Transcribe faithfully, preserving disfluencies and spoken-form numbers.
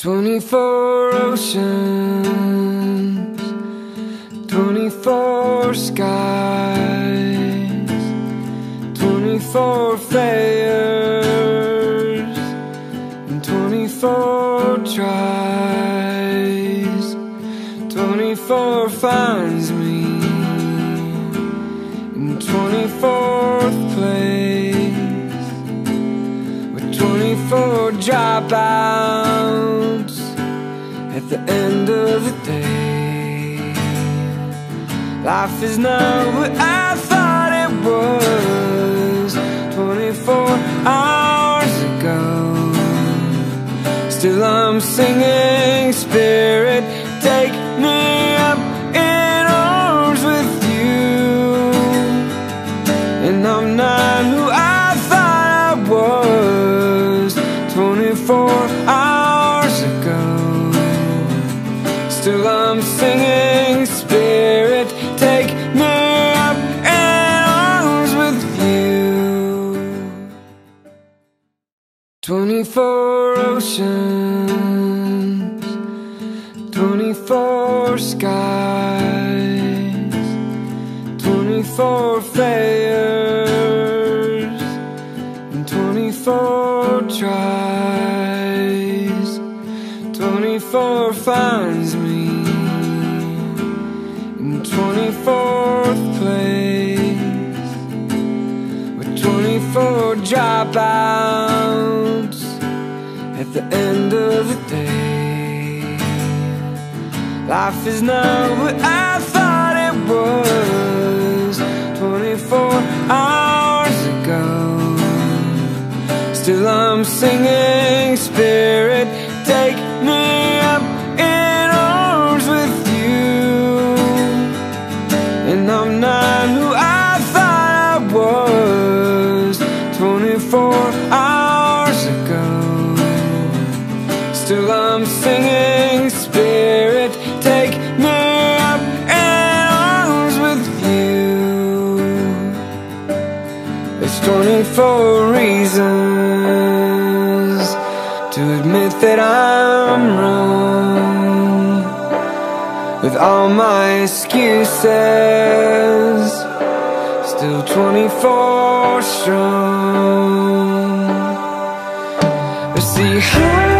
Twenty-four oceans, twenty-four skies, twenty-four failures, and twenty-four tries. Twenty-four finds me in twenty-fourth place, with twenty-four dropouts at the end of the day. Life is not what I thought it was twenty-four hours ago. Still I'm singing, Spirit, take me up in arms with you. And I'm not who I thought I was twenty-four hours ago. Still I'm singing, Spirit, take me up in arms with you. Twenty-four oceans, twenty-four skies, twenty-four failures, and twenty-four tries. Twenty-four finds me in twenty-fourth place, with twenty-four dropouts at the end of the day. Life is not what I thought it was twenty-four hours ago. Still I'm singing, Spirit, take me up in arms with you. And I'm not who I thought I was twenty-four hours ago. Still I'm singing, Spirit, take me up in arms with you. There's twenty-four reasons to admit that I'm wrong, with all my excuses, still twenty-four strong. But see how